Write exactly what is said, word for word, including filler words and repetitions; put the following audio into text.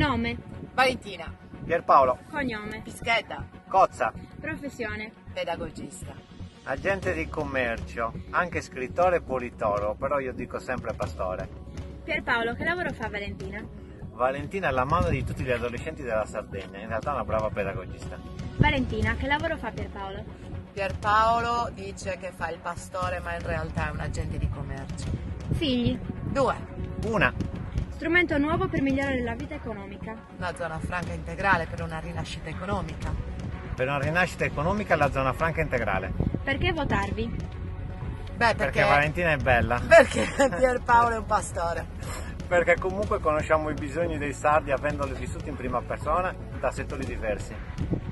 Nome. Valentina. Pierpaolo. Cognome. Pischetta. Cozza. Professione. Pedagogista. Agente di commercio, anche scrittore e politologo, però io dico sempre pastore. Pierpaolo, che lavoro fa Valentina? Valentina è la mano di tutti gli adolescenti della Sardegna, in realtà è una brava pedagogista. Valentina, che lavoro fa Pierpaolo? Pierpaolo dice che fa il pastore, ma in realtà è un agente di commercio. Figli. Due. Una. Strumento nuovo per migliorare la vita economica. Una zona franca integrale per una rinascita economica. Per una rinascita economica la zona franca integrale. Perché votarvi? Beh, perché... Perché Valentina è bella. Perché Pierpaolo è un pastore. Perché comunque conosciamo i bisogni dei sardi avendoli vissuti in prima persona da settori diversi.